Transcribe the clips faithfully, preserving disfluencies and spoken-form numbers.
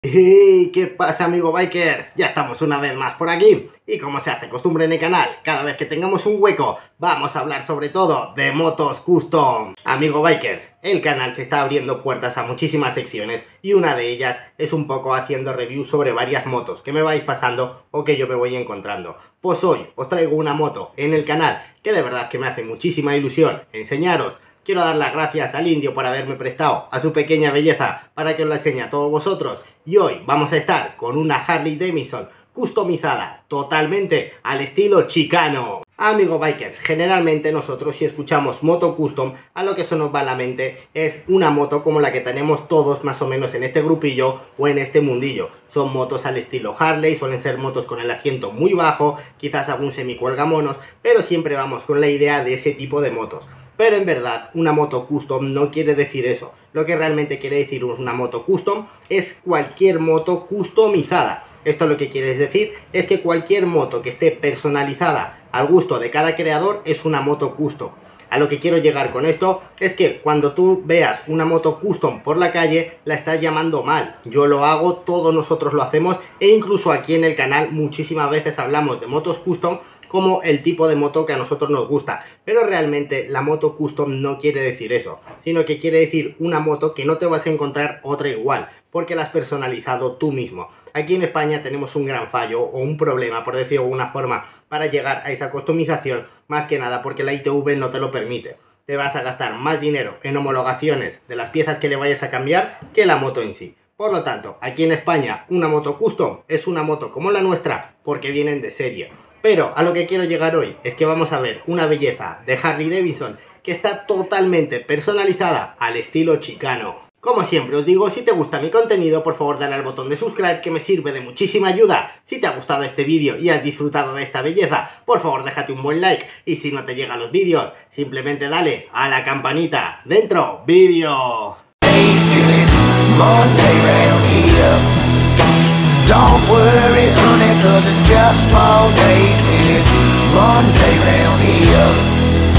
¿Y qué pasa, amigo bikers? Ya estamos una vez más por aquí y como se hace costumbre en el canal, cada vez que tengamos un hueco vamos a hablar sobre todo de motos custom. Amigo bikers, el canal se está abriendo puertas a muchísimas secciones y una de ellas es un poco haciendo reviews sobre varias motos que me vais pasando o que yo me voy encontrando. Pues hoy os traigo una moto en el canal que de verdad que me hace muchísima ilusión enseñaros. Quiero dar las gracias al indio por haberme prestado a su pequeña belleza para que os la enseñe a todos vosotros. Y hoy vamos a estar con una Harley Davidson customizada totalmente al estilo chicano. Amigo bikers, generalmente nosotros si escuchamos moto custom, a lo que se nos va a la mente es una moto como la que tenemos todos más o menos en este grupillo o en este mundillo. Son motos al estilo Harley, suelen ser motos con el asiento muy bajo, quizás algún semicuelgamonos, pero siempre vamos con la idea de ese tipo de motos. Pero en verdad, una moto custom no quiere decir eso. Lo que realmente quiere decir una moto custom es cualquier moto customizada. Esto lo que quiere decir es que cualquier moto que esté personalizada al gusto de cada creador es una moto custom. A lo que quiero llegar con esto es que cuando tú veas una moto custom por la calle, la estás llamando mal. Yo lo hago, todos nosotros lo hacemos e incluso aquí en el canal muchísimas veces hablamos de motos custom como el tipo de moto que a nosotros nos gusta, pero realmente la moto custom no quiere decir eso, sino que quiere decir una moto que no te vas a encontrar otra igual, porque la has personalizado tú mismo. Aquí en España tenemos un gran fallo o un problema, por decirlo de alguna forma, para llegar a esa customización, más que nada porque la I T V no te lo permite. Te vas a gastar más dinero en homologaciones de las piezas que le vayas a cambiar que la moto en sí. Por lo tanto, aquí en España una moto custom es una moto como la nuestra porque vienen de serie. Pero a lo que quiero llegar hoy es que vamos a ver una belleza de Harley Davidson que está totalmente personalizada al estilo chicano. Como siempre os digo, si te gusta mi contenido, por favor dale al botón de subscribe que me sirve de muchísima ayuda. Si te ha gustado este vídeo y has disfrutado de esta belleza, por favor déjate un buen like. Y si no te llegan los vídeos, simplemente dale a la campanita. ¡Dentro vídeo! Don't worry, honey, cause it's just small days till it's Monday round here.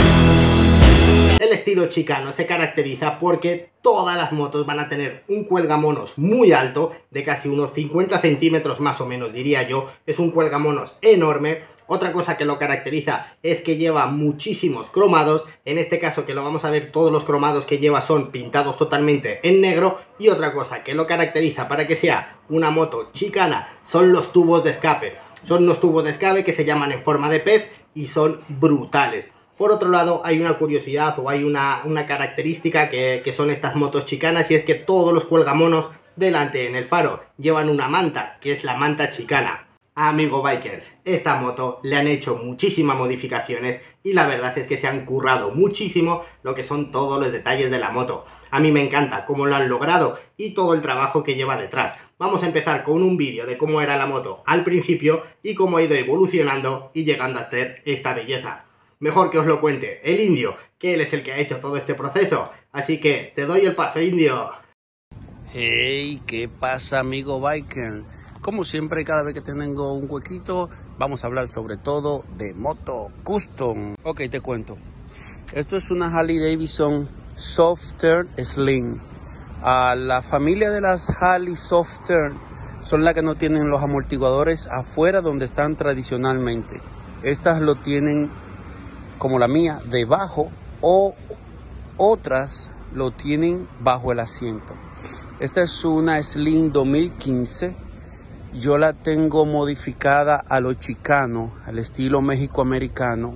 El estilo chicano se caracteriza porque todas las motos van a tener un cuelgamonos muy alto, de casi unos cincuenta centímetros más o menos diría yo, es un cuelgamonos enorme. Otra cosa que lo caracteriza es que lleva muchísimos cromados, en este caso que lo vamos a ver todos los cromados que lleva son pintados totalmente en negro, y otra cosa que lo caracteriza para que sea una moto chicana son los tubos de escape. Son unos tubos de escape que se llaman en forma de pez y son brutales. Por otro lado, hay una curiosidad o hay una, una característica que, que son estas motos chicanas, y es que todos los cuelgamonos delante en el faro llevan una manta, que es la manta chicana. Amigo bikers, esta moto le han hecho muchísimas modificaciones y la verdad es que se han currado muchísimo lo que son todos los detalles de la moto. A mí me encanta cómo lo han logrado y todo el trabajo que lleva detrás. Vamos a empezar con un vídeo de cómo era la moto al principio y cómo ha ido evolucionando y llegando a ser esta belleza. Mejor que os lo cuente el indio, que él es el que ha hecho todo este proceso. Así que te doy el paso, indio. Hey, ¿qué pasa, amigo biker? Como siempre, cada vez que tengo un huequito, vamos a hablar sobre todo de moto custom. Ok, te cuento. Esto es una Harley Davidson Softail Slim. A la familia de las Harley Softail son las que no tienen los amortiguadores afuera donde están tradicionalmente. Estas lo tienen, como la mía, debajo, o otras lo tienen bajo el asiento. Esta es una Slim dos mil quince. Yo la tengo modificada a lo chicano, al estilo México-americano.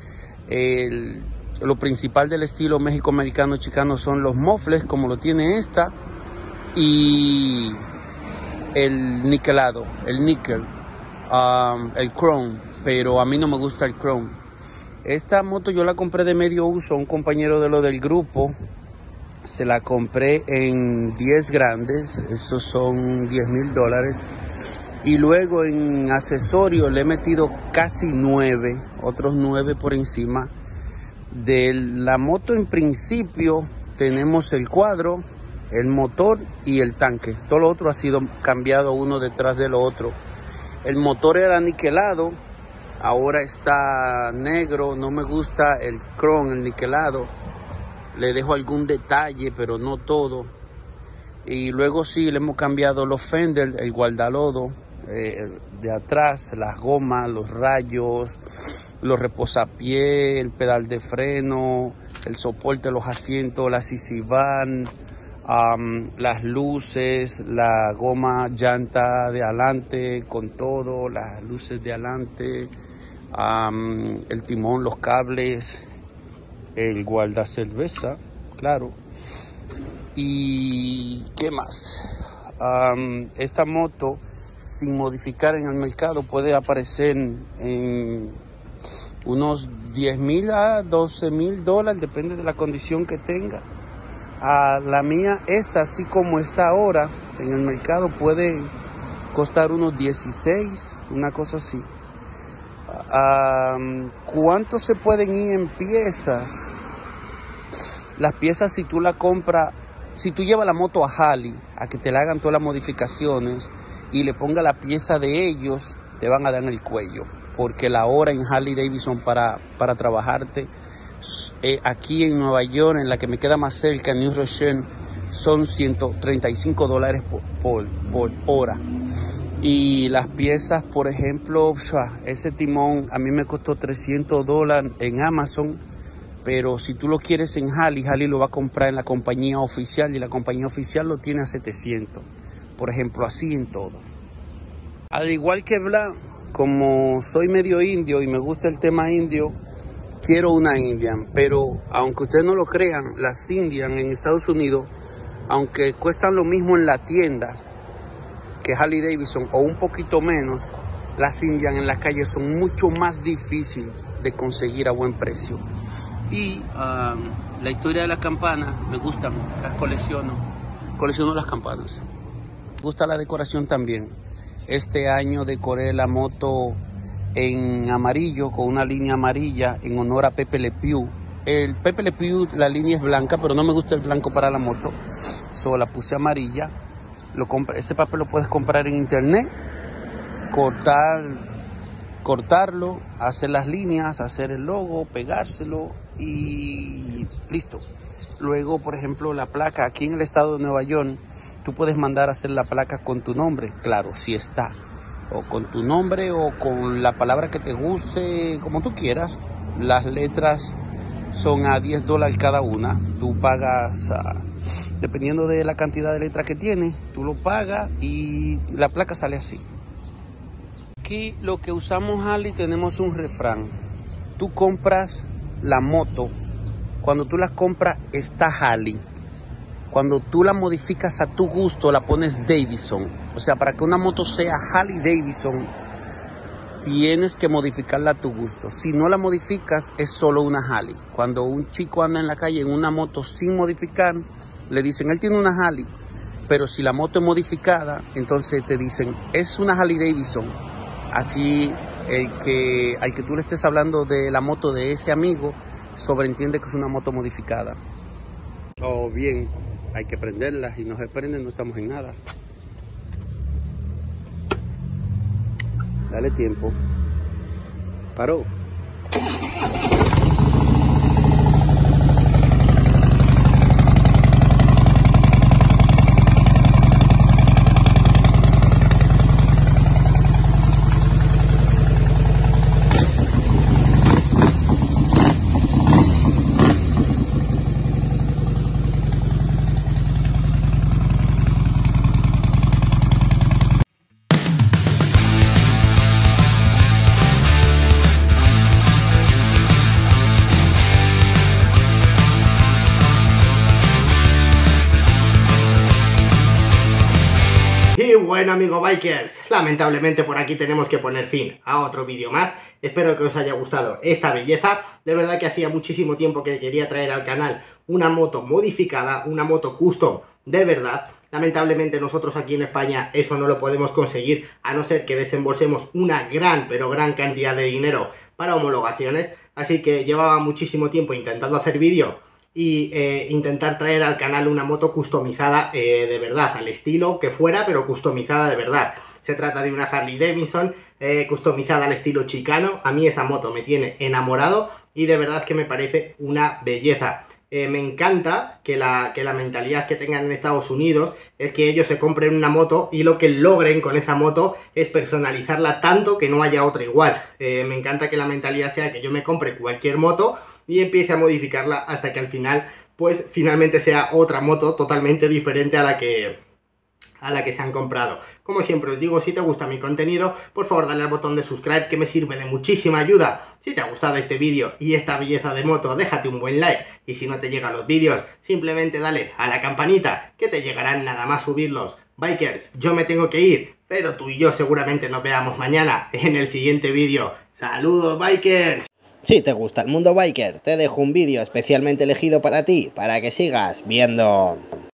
Lo principal del estilo México-americano chicano son los mofles, como lo tiene esta, y el niquelado, el níquel, um, el chrome, pero a mí no me gusta el chrome. Esta moto yo la compré de medio uso, un compañero de lo del grupo. Se la compré en diez grandes, esos son diez mil dólares. Y luego en accesorios le he metido casi nueve, otros nueve por encima. De la moto en principio tenemos el cuadro, el motor y el tanque. Todo lo otro ha sido cambiado uno detrás de lo otro. El motor era niquelado, ahora está negro, no me gusta el chrome, el niquelado. Le dejo algún detalle, pero no todo. Y luego sí le hemos cambiado los fenders, el guardalodo eh, de atrás, las gomas, los rayos, los reposapiés, el pedal de freno, el soporte de los asientos, la sisivan, um, las luces, la goma llanta de adelante con todo, las luces de adelante, um, el timón, los cables, el guardacerveza, claro. Y qué más, um, esta moto sin modificar en el mercado puede aparecer en unos diez mil a doce mil dólares, depende de la condición que tenga. A la mía, esta así como está ahora en el mercado, puede costar unos dieciséis, una cosa así. Um, ¿Cuánto se pueden ir en piezas? Las piezas, si tú la compras, si tú llevas la moto a Harley a que te le hagan todas las modificaciones y le ponga la pieza de ellos, te van a dar en el cuello, porque la hora en Harley Davidson para, para trabajarte eh, aquí en Nueva York, en la que me queda más cerca, en New Rochelle, son ciento treinta y cinco dólares por, por, por hora. Y las piezas, por ejemplo, ese timón a mí me costó trescientos dólares en Amazon, pero si tú lo quieres en Harley, Harley lo va a comprar en la compañía oficial y la compañía oficial lo tiene a setecientos. Por ejemplo, así en todo. Al igual que Blanc, como soy medio indio y me gusta el tema indio, quiero una Indian. Pero aunque ustedes no lo crean, las Indian en Estados Unidos, aunque cuestan lo mismo en la tienda que Harley Davidson o un poquito menos, las Indian en la calle son mucho más difíciles de conseguir a buen precio. Y um, la historia de las campanas me gustan, las colecciono, colecciono las campanas. Me gusta la decoración también. Este año decoré la moto en amarillo, con una línea amarilla en honor a Pepe Le Pew. El Pepe Le Pew, la línea es blanca, pero no me gusta el blanco para la moto, solo la puse amarilla. Lo compra, ese papel lo puedes comprar en internet, cortar, cortarlo, hacer las líneas, hacer el logo, pegárselo y listo. Luego, por ejemplo, la placa aquí en el estado de Nueva York, tú puedes mandar a hacer la placa con tu nombre, claro, si está, o con tu nombre o con la palabra que te guste, como tú quieras. Las letras son a diez dólares cada una. Tú pagas, uh, dependiendo de la cantidad de letras que tienes, tú lo pagas y la placa sale así. Aquí lo que usamos Harley, tenemos un refrán. Tú compras la moto, cuando tú la compras está Harley. Cuando tú la modificas a tu gusto, la pones Davidson. O sea, para que una moto sea Harley Davidson, tienes que modificarla a tu gusto. Si no la modificas, es solo una Harley. Cuando un chico anda en la calle en una moto sin modificar, le dicen, él tiene una Harley. Pero si la moto es modificada, entonces te dicen, es una Harley Davidson. Así, el que, al que tú le estés hablando de la moto de ese amigo, sobreentiende que es una moto modificada. O bien, hay que prenderlas y no se prenden, no estamos en nada. Dale tiempo. Paró. Y bueno, amigos bikers, lamentablemente por aquí tenemos que poner fin a otro vídeo más. Espero que os haya gustado esta belleza. De verdad que hacía muchísimo tiempo que quería traer al canal una moto modificada, una moto custom de verdad. Lamentablemente nosotros aquí en España eso no lo podemos conseguir, a no ser que desembolsemos una gran, pero gran cantidad de dinero para homologaciones. Así que llevaba muchísimo tiempo intentando hacer vídeo y eh, intentar traer al canal una moto customizada eh, de verdad, al estilo que fuera, pero customizada de verdad. Se trata de una Harley Davidson eh, customizada al estilo chicano. A mí esa moto me tiene enamorado y de verdad que me parece una belleza. Eh, me encanta que la, que la mentalidad que tengan en Estados Unidos es que ellos se compren una moto y lo que logren con esa moto es personalizarla tanto que no haya otra igual. Eh, me encanta que la mentalidad sea que yo me compre cualquier moto y empiece a modificarla hasta que al final, pues finalmente sea otra moto totalmente diferente a la que... a la que se han comprado. Como siempre os digo, si te gusta mi contenido, por favor dale al botón de subscribe que me sirve de muchísima ayuda. Si te ha gustado este vídeo y esta belleza de moto, déjate un buen like. Y si no te llegan los vídeos, simplemente dale a la campanita que te llegarán nada más subirlos. Bikers, yo me tengo que ir, pero tú y yo seguramente nos veamos mañana en el siguiente vídeo. ¡Saludos, Bikers! Si te gusta el mundo biker, te dejo un vídeo especialmente elegido para ti, para que sigas viendo.